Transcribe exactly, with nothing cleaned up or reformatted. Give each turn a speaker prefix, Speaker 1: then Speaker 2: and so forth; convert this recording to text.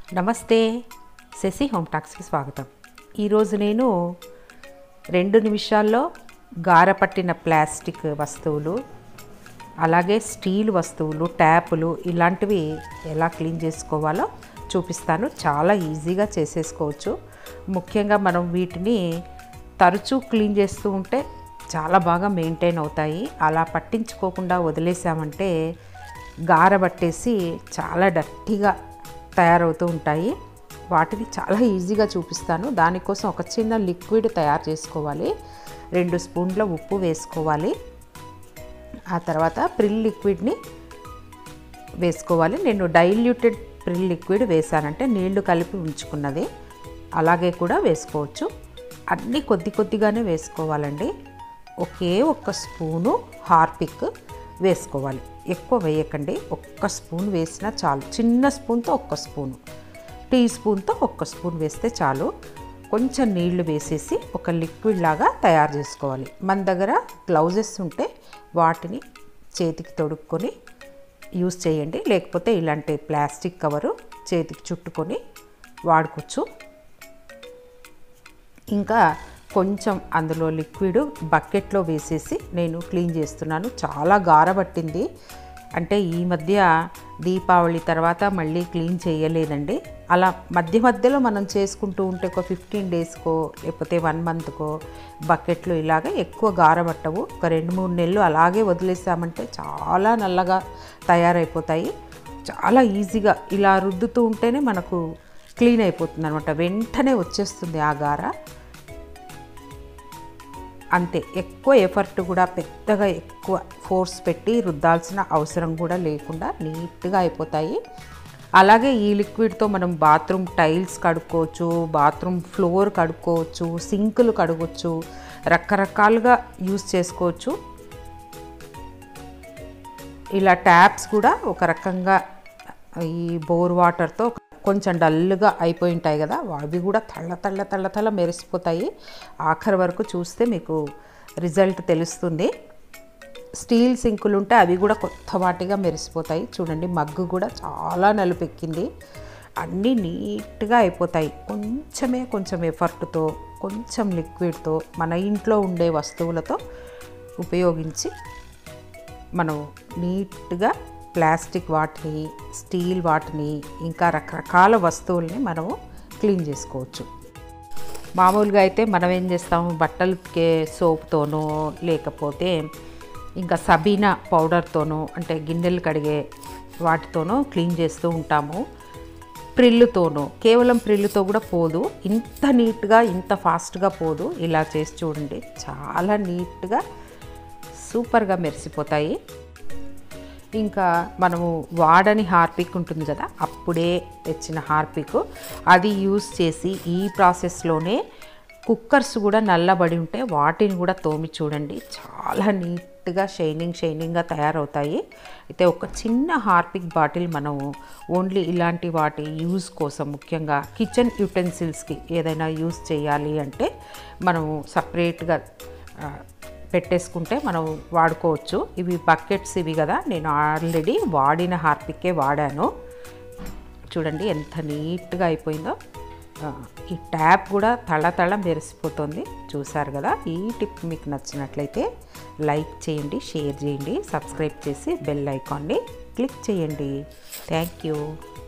Speaker 1: నమస్తే, శశి హోమ్ టాక్స్కి స్వాగతం. ఈరోజు నేను రెండు నిమిషాల్లో గారపట్టిన ప్లాస్టిక్ వస్తువులు, అలాగే స్టీల్ వస్తువులు, ట్యాపులు ఇలాంటివి ఎలా క్లీన్ చేసుకోవాలో చూపిస్తాను. చాలా ఈజీగా చేసేసుకోవచ్చు. ముఖ్యంగా మనం వీటిని తరచూ క్లీన్ చేస్తూ ఉంటే చాలా బాగా మెయింటైన్ అవుతాయి. అలా పట్టించుకోకుండా వదిలేసామంటే గారబట్టేసి చాలా డర్టీగా తయారవుతూ ఉంటాయి. వాటిని చాలా ఈజీగా చూపిస్తాను. దానికోసం ఒక చిన్న లిక్విడ్ తయారు చేసుకోవాలి. రెండు స్పూన్ల ఉప్పు వేసుకోవాలి. ఆ తర్వాత ప్రిల్ లిక్విడ్ని వేసుకోవాలి. నేను డైల్యూటెడ్ ప్రిల్ లిక్విడ్ వేసానంటే నీళ్లు కలిపి ఉంచుకున్నది, అలాగే కూడా వేసుకోవచ్చు. అన్నీ కొద్ది కొద్దిగానే వేసుకోవాలండి. ఒకే ఒక్క స్పూను హార్పిక్ వేసుకోవాలి, ఎక్కువ వేయకండి. ఒక్క స్పూన్ వేసినా చాలు. చిన్న స్పూన్తో ఒక్క స్పూను, టీ స్పూన్తో ఒక్క స్పూన్ వేస్తే చాలు. కొంచెం నీళ్లు వేసేసి ఒక లిక్విడ్ లాగా తయారు చేసుకోవాలి. మన దగ్గర గ్లౌజెస్ ఉంటే వాటిని చేతికి తొడుక్కొని యూస్ చేయండి, లేకపోతే ఇలాంటి ప్లాస్టిక్ కవరు చేతికి చుట్టుకొని వాడుకోవచ్చు. ఇంకా కొంచెం అందులో లిక్విడ్ బకెట్లో వేసేసి నేను క్లీన్ చేస్తున్నాను. చాలా గారబట్టింది. అంటే ఈ మధ్య దీపావళి తర్వాత మళ్ళీ క్లీన్ చేయలేదండి. అలా మధ్య మధ్యలో మనం చేసుకుంటూ ఉంటే ఒక ఫిఫ్టీన్ డేస్కో లేకపోతే వన్ మంత్కో బకెట్లు ఇలాగ ఎక్కువ గారబట్టవు. ఒక రెండు మూడు నెలలు అలాగే వదిలేసామంటే చాలా నల్లగా తయారైపోతాయి. చాలా ఈజీగా ఇలా రుద్దుతూ ఉంటేనే మనకు క్లీన్ అయిపోతుంది అనమాట. వెంటనే వచ్చేస్తుంది ఆ గార. అంతే, ఎక్కువ ఎఫర్ట్ కూడా పెద్దగా ఎక్కువ ఫోర్స్ పెట్టి రుద్దాల్సిన అవసరం కూడా లేకుండా నీట్గా అయిపోతాయి. అలాగే ఈ లిక్విడ్తో మనం బాత్రూమ్ టైల్స్ కడుక్కోవచ్చు, బాత్రూమ్ ఫ్లోర్ కడుక్కోవచ్చు, సింకులు కడగవచ్చు, రకరకాలుగా యూస్ చేసుకోవచ్చు. ఇలా ట్యాప్స్ కూడా ఒక రకంగా ఈ బోర్ వాటర్తో కొంచెం డల్గా అయిపోయి ఉంటాయి కదా, అవి కూడా తళ్ళ తళ్ళ తళ్ళ తళ్ళ మెరిసిపోతాయి. ఆఖరి వరకు చూస్తే మీకు రిజల్ట్ తెలుస్తుంది. స్టీల్ సింకులు ఉంటే అవి కూడా కొత్త వాటిగా మెరిసిపోతాయి. చూడండి, మగ్గు కూడా చాలా నలుపెక్కింది. అన్నీ నీట్గా అయిపోతాయి. కొంచెమే కొంచెం ఎఫర్ట్తో, కొంచెం లిక్విడ్తో, మన ఇంట్లో ఉండే వస్తువులతో ఉపయోగించి మనం నీట్గా ప్లాస్టిక్ వాటిని, స్టీల్ వాటిని, ఇంకా రకరకాల వస్తువుల్ని మనము క్లీన్ చేసుకోవచ్చు. మామూలుగా అయితే మనం ఏం చేస్తాము, బట్టలకే సోప్తోనో లేకపోతే ఇంకా సబీనా పౌడర్తోనో, అంటే గిన్నెలు కడిగే వాటితోనో క్లీన్ చేస్తూ ఉంటాము. ప్రిల్లుతోనో, కేవలం ప్రిల్లుతో కూడా పోదు. ఇంత నీట్గా ఇంత ఫాస్ట్గా పోదు. ఇలా చేసి చూడండి, చాలా నీట్గా సూపర్గా మెరిసిపోతాయి. ఇంకా మనము వాడని హార్పిక్ ఉంటుంది కదా, అప్పుడే తెచ్చిన హార్పిక్, అది యూస్ చేసి ఈ ప్రాసెస్లోనే కుక్కర్స్ కూడా నల్లబడి ఉంటే వాటిని కూడా తోమి చూడండి, చాలా నీట్గా షైనింగ్ షైనింగ్గా తయారవుతాయి. అయితే ఒక చిన్న హార్పిక్ బాటిల్ మనము ఓన్లీ ఇలాంటి వాటి యూజ్ కోసం, ముఖ్యంగా కిచెన్ యుటెన్సిల్స్కి ఏదైనా యూజ్ చేయాలి అంటే మనము సపరేట్గా పెట్టేసుకుంటే మనం వాడుకోవచ్చు. ఇవి బకెట్స్ ఇవి కదా, నేను ఆల్రెడీ వాడిన హార్పిక్కే వాడాను. చూడండి ఎంత నీట్గా అయిపోయిందో. ఈ ట్యాప్ కూడా తళ తళ మెరిసిపోతుంది, చూసారు కదా. ఈ టిప్ మీకు నచ్చినట్లయితే లైక్ చేయండి, షేర్ చేయండి, సబ్స్క్రైబ్ చేసి బెల్ ఐకాన్ని క్లిక్ చేయండి. Thank you.